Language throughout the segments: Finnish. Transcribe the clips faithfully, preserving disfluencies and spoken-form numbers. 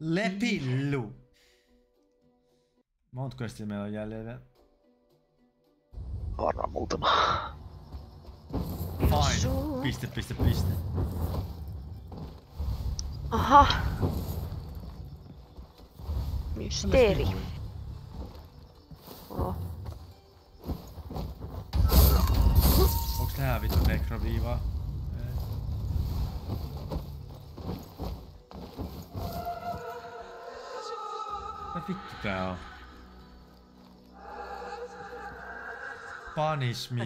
Lepillu. Monta questia meillä on jäljellä? Varmaan muutama. Fine. Piste, piste, piste. Aha. Mysteeri. Oh. Onks tää vittu nekroviivaa? Ei. Mitä vittu tää on? Punish me.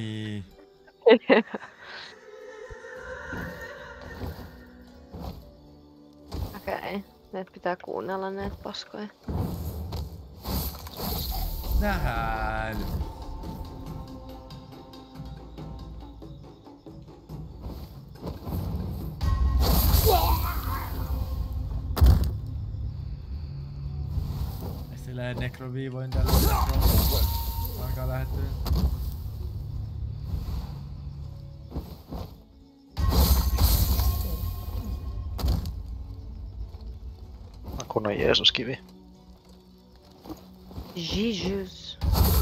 Okei, näitä pitää kuunnella näitä paskoja. Nähdään. Ei lähde nekroviivoin tällä nekro. Alkaa lähettyä. Kunnon Jeesus-kivi. Jesus.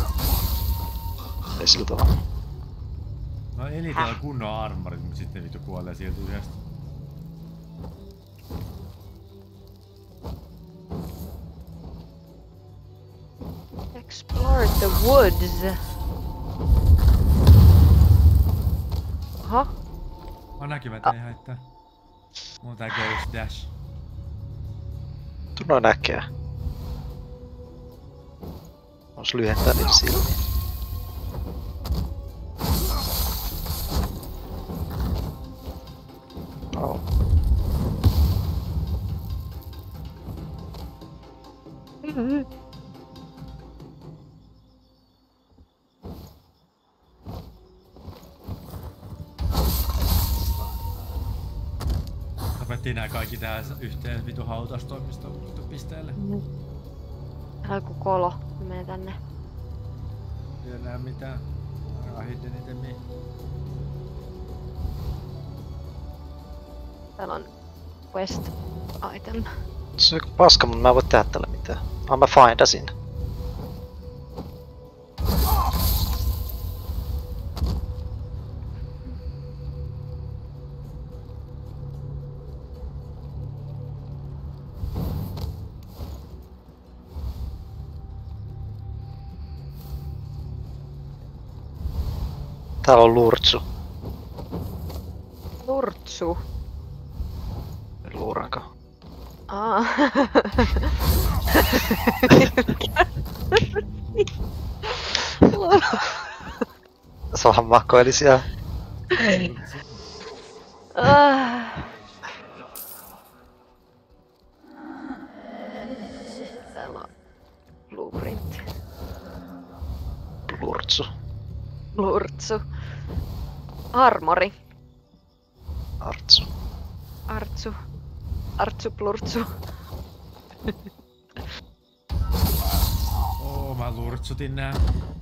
Ei sillä tavalla. No Elitellä on kunnon armorit, mutta sitten vittu kuolee sieltä yhdestä. Explore the woods. Aha. On näkyvät, ei haittaa. Mulla on tää Ghost Dash. Tuu noin äkkiä. Vois lyhentää niitä silmiä. Oh. Mm-hmm. Tapettiin nää kaikki tähän yhteen vitu hautaustoimiston pisteelle. Mm. Alku kolo, menee tänne. Ei enää mitään. Ahitten itemiä. Täällä on quest item. Se on joku paska, mutta mä en voi tehdä tällä mitään. Ah, mä findasin. Täällä on Lurtsu. Lurtsu. Luuranko? Aa. Sahan makoili siellä. Ah. Täällä on blueprint. Lurtsu. Lurtsu. Armori. Artsu. Artsu. Artsu plurtsu. Oo, mä lurtsutin nää.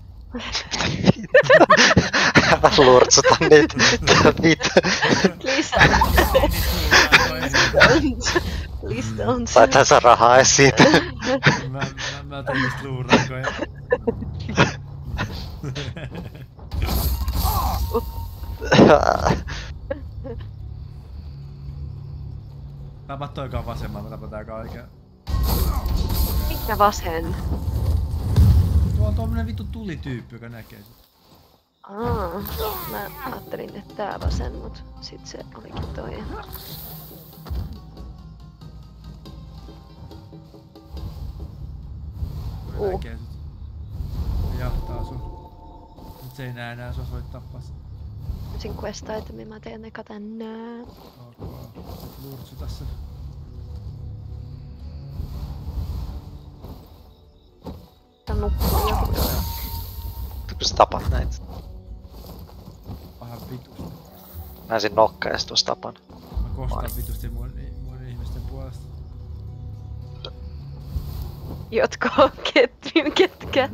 Mä lurtsutan niitä. Niitä. Please don't. Please don't. Saithan sä rahaa ees siitä. Mä, mä, mä tein niistä luurankoja. Tapa toikaan vasemmalla, tapa tääkä oikein. Mikä vasen? Tuo on tommonen vittu tulityyppi, joka näkee sut. Aa, mä ajattelin, että tää vasen, mut sit se olikin toi. Uh. Näkee sut. Se jahtaa sun. Mut se ei näe enää, sua voit tappaa sen. Sin quest itemi, mä teen eka tänään. Ok, sit lurtsuta sen. Tää nukkuu joku. Kun sä tapat näitä. Pahan vitusti. Mä ensin nokkaa ja sit tuossa tapan. Mä kostan vitusti mun, mun ihmisten puolesta. Jotka on ketju, ketkä?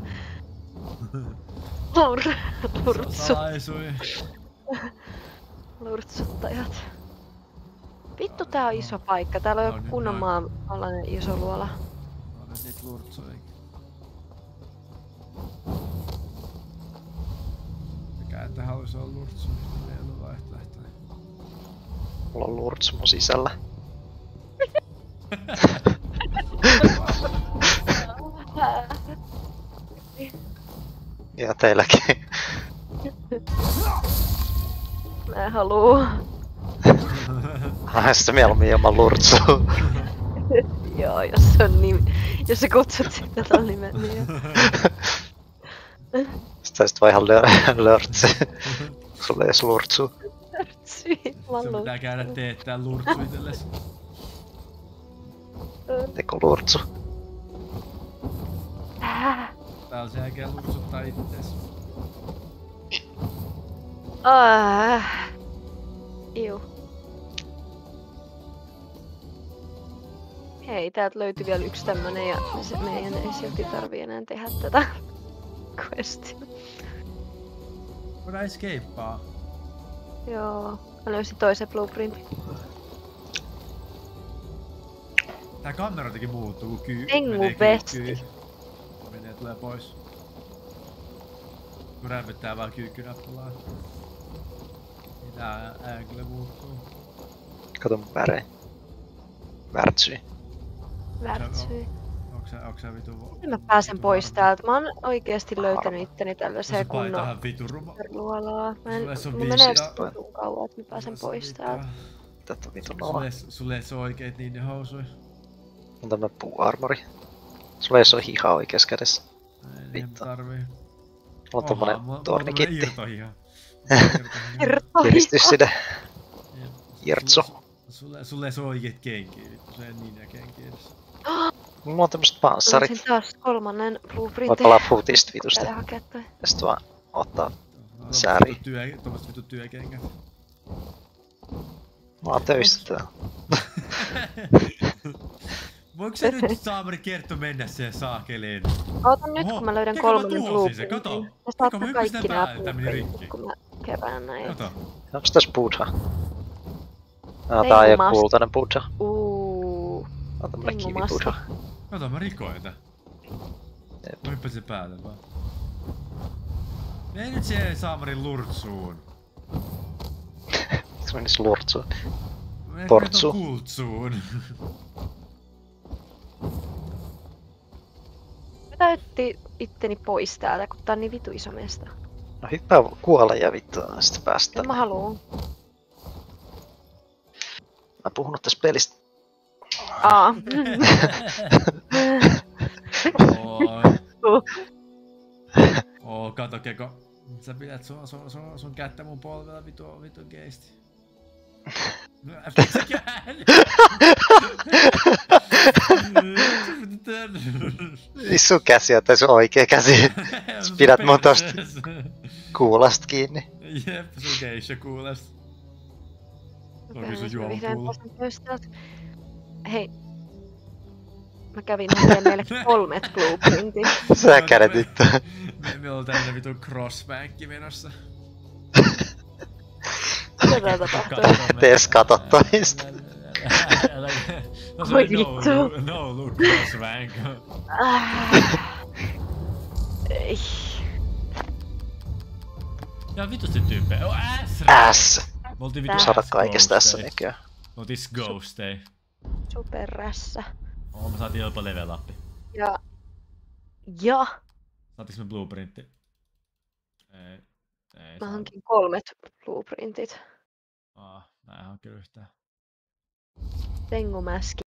Lur... Lurtsu. Salaisui. Lurtsuttajat. Vittu, tää on iso paikka. Täällä on No, joku nyt kunnon nää- maan alainen iso luola. No nyt niitä lurtsoja. Mikä että haluaisi olla lurtsu, niin ei ollut vaihtoehtoja. Mulla on lurtsu mun sisällä. Ja teilläkin. Mä en haluu. Ai sitten mieluummin ilman lurtsua. Joo, jos se on nimi. Jos sä kutsut sitä tällä nimen, niin joo. Sitten sit vaan ihan lö- lörtsi. Sulla ei edes lurtsu. Syy, mä Se pitää käydä teettää lurtsu itsellesi. Teko lurtsu. Äh. Tää on sen jälkeen lurtsuttaa ittees. Ah. Iu. Hei, täältä löytyi vielä yksi tämmönen ja se meidän ei silti tarvii enää tehdä tätä questia. Voidaan escapea. Joo, mä löysin toisen blueprintin. Tää kamera jotenkin muuttuu, kun kyy Tengu menee besti. kyykkyyn. Menee, tulee pois. Kun rämpittää vaan kyykkynappulaa. Niin tää angle muuttuu. Kato mun värejä. Värtsyi. Värtsyi. Onks sä, onks sä vitu... Miten mä pääsen pois täältä? Mä oon oikeesti löytänyt itteni tällaiseen Se paita kunnon ihan vitu ruma. luolaa. Mä en... Sulle se on Mulla viisi menee ja- vitun kauan, että mä pääsen pois täältä. Tätä on vitun Sulle, nolla. sulle ei se oikeet niin housui. On tämmönen puuarmori. Sulla ei se ole hiha oikeassa kädessä. Ei niin Vittu. tarvii. Mulla on tommonen tornikitti. Irtohiha. Irtohiha. Kiristyside. Irtsu. Sulle, sulle ei se oikeet kenkiä, vittu se ei ninja kenkiä edes. Mulla on tämmöset panssarit. Löysin taas kolmannen Voi blueprintin. palaa footista vitusta. Käydä hakea toi. Ja sit vaan ottaa. No, Sääri. vittu Työ, tommoset vittu työkengät. Mä oon töistä täällä. Voiko se nyt saamari Kerttu mennä siihen saakeliin? Oota nyt, Oho, kun mä löydän kekö mä kolmannen tuhosin sen, blueprintin. kato. Ja Kekö saatte mä hyppäsin kaikki tän nää päälle, tää meni rikki. blueprintit, kun mä kerään näin. Kato. Onks tässä Buddha? Ah, Ei tää ei oo lumasta. kultainen Buddha. Uuu. On tämmönen Tengu kivi massa. Buddha. Kato, mä rikoin tän. Jep. Mä hyppäsin päälle vaan. Mene nyt siihen saamarin lurtsuun. Miksi menis lurtsuun? Mene Tortsu. tuon kultsuun. Mä täytti itteni pois täältä, kun tää on niin vitu iso mesta. No hyppää kuolla ja vittu, sit päästä. En mä haluu. Mä puhunut tästä pelistä. Aa. Oo. Oo, kato Keko. Sä pidät sun, sun, sun, sun kättä mun polvella vitu, vitu geisti. Miksikään! Sun käsi on tässä oikea käsi. Sä pidät mun tosta kuulasta kiinni. Jep, sun geisha kuulesta. Onko Okei, sun jos mä vihdoin juomapullo? pääsen pois täältä. Hei. Mä kävin hakemaan meille kolmet blueprintit. Sä kädet vittu. Me, me on tämmönen vitu crossbankki menossa. Mitä tää tapahtuu? Tees kato toista. No se Oi oli no, vittu. look- no look crossbank. Ah. Ei. Ja vitusti tyyppejä. Oh, S! S. Me oltiin vitu Tää. Saada S kaikesta tässä ghosteja. nykyään. Me oltiin ghosteja. Superrässä. Oh, me saatiin jopa level up. Ja... Ja... Saatiinko me blueprintti? Ei. Ei Mä saa. hankin kolmet blueprintit. Ah, mä en hankkinut yhtään. Tengumäski.